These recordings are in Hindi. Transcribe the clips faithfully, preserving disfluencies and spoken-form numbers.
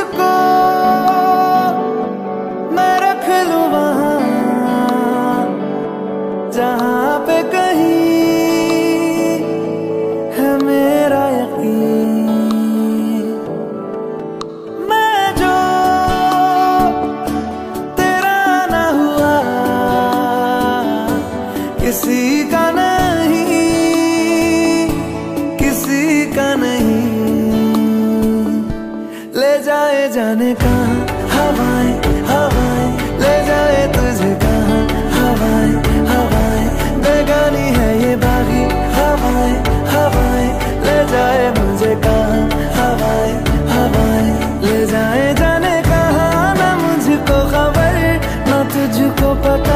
तुझको मैं रख लूं वहां जहां पे कहीं है मेरा यकीन। मैं जो तेरा ना हुआ किसी का नहीं, किसी का नहीं। ले जाए जाने कहाँ हवाएं हवाएं, ले जाए तुझे कहाँ हवाएं हवाएं। बेगानी है ये बागी हवाएं हवाएं, ले जाए मुझे कहाँ हवाएं हवाएं। ले जाए जाने कहाँ ना मुझको खबर ना तुझको पता।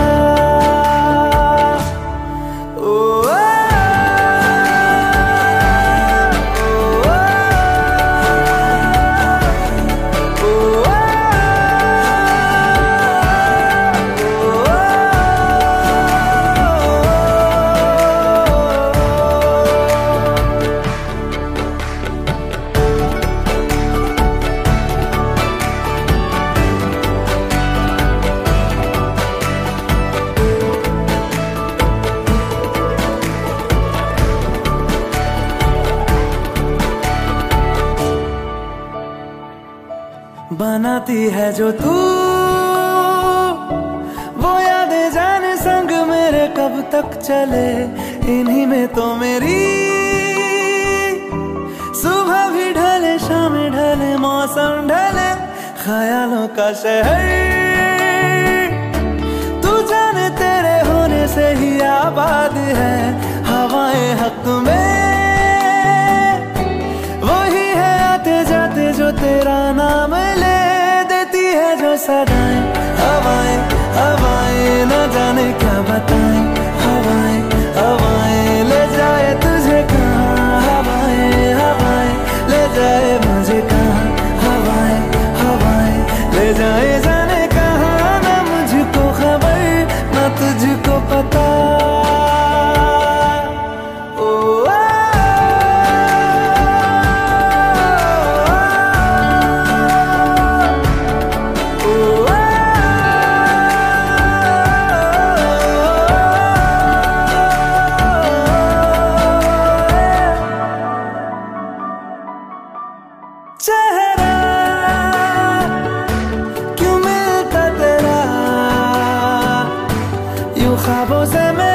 बनाती है जो तू वो यादें जाने संग मेरे कब तक चले। इन्हीं में तो मेरी सुबह भी ढले शाम ढले मौसम ढले। ख्यालों का शहर तू जाने तेरे होने से ही आबाद है। हवाएं हक में वही है आते जाते जो तेरा नाम ले देती है जो सदाएं। हवाएं हवाएं न जाने क्या बताएं। हवाएं हवाएं ले जाए तुझे कहाँ हवाएं हवाएं, ले जाए मुझे कहाँ हवाएं हवाएं। ले जाए जाने कहाँ ना मुझको खबर ना तुझको पता। चेहरा क्यों मिलता तेरा यूं ख्वाबों से मैं